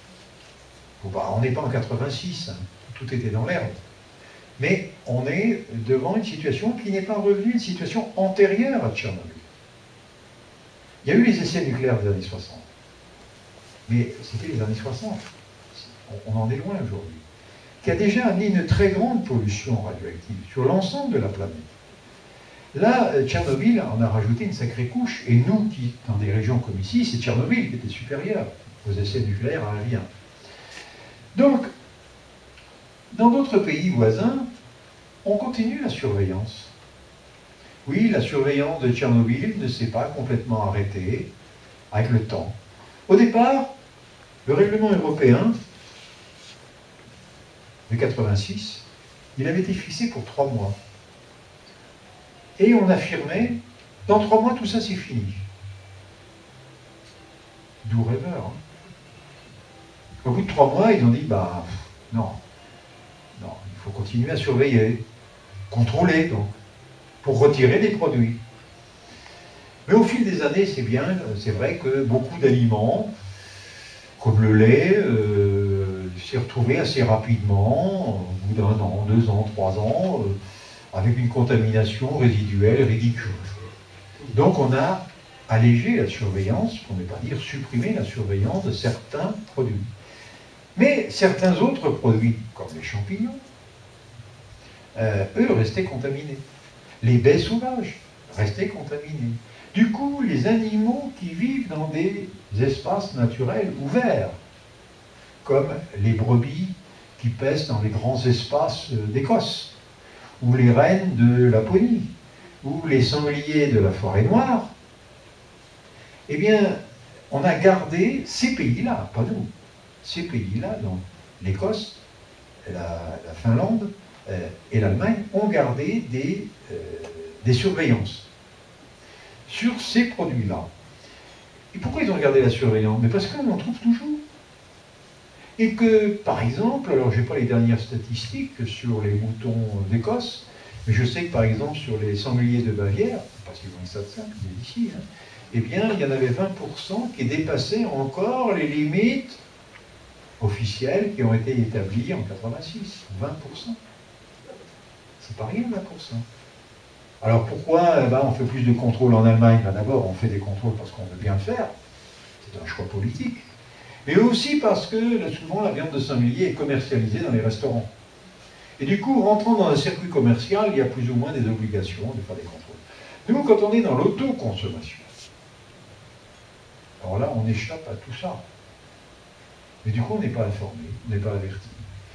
On n'est pas en quatre-vingt-six, hein, tout était dans l'herbe. Mais on est devant une situation qui n'est pas revenue, une situation antérieure à Tchernobyl. Il y a eu les essais nucléaires des années soixante. Mais c'était les années soixante. On en est loin aujourd'hui. Qui a déjà amené une très grande pollution radioactive sur l'ensemble de la planète. Là, Tchernobyl en a rajouté une sacrée couche. Et nous, qui, dans des régions comme ici, c'est Tchernobyl qui était supérieur aux essais nucléaires à rien. Donc, dans d'autres pays voisins, on continue la surveillance. Oui, la surveillance de Tchernobyl ne s'est pas complètement arrêtée avec le temps. Au départ, le règlement européen de quatre-vingt-six, il avait été fixé pour trois mois. Et on affirmait, dans trois mois, tout ça c'est fini. D'où rêveur. Hein. Au bout de trois mois, ils ont dit, bah, non, non, il faut continuer à surveiller. contrôler, donc, pour retirer des produits. Mais au fil des années, c'est bien, c'est vrai que beaucoup d'aliments, comme le lait, euh, s'est retrouvé assez rapidement, au bout d'un an, deux ans, trois ans, euh, avec une contamination résiduelle ridicule. Donc on a allégé la surveillance, pour ne pas dire supprimer la surveillance de certains produits. Mais certains autres produits, comme les champignons, euh, eux restaient contaminés. Les baies sauvages restaient contaminés. Du coup, les animaux qui vivent dans des espaces naturels ouverts, comme les brebis qui pèsent dans les grands espaces d'Écosse, ou les rennes de Laponie, ou les sangliers de la forêt noire, eh bien, on a gardé ces pays-là, pas nous, ces pays-là, donc l'Écosse, la, la Finlande euh, et l'Allemagne, ont gardé des, euh, des surveillances sur ces produits-là. Et pourquoi ils ont gardé la surveillance? Mais parce qu'on en trouve toujours. Et que, par exemple, alors je n'ai pas les dernières statistiques sur les moutons d'Écosse, mais je sais que, par exemple, sur les sangliers de Bavière, parce qu'ils ont ça de ça, mais ici, hein, eh bien, il y en avait vingt pour cent qui dépassaient encore les limites officielles qui ont été établies en quatre-vingt-six. vingt pour cent. C'est pas rien, vingt pour cent. Alors pourquoi eh ben, on fait plus de contrôles en Allemagne? Ben, d'abord, on fait des contrôles parce qu'on veut bien le faire. C'est un choix politique. Mais aussi parce que souvent la viande de sanglier est commercialisée dans les restaurants. Et du coup, rentrant dans un circuit commercial, il y a plus ou moins des obligations de faire des contrôles. Nous, quand on est dans l'autoconsommation, alors là, on échappe à tout ça. Mais du coup, on n'est pas informé, on n'est pas averti.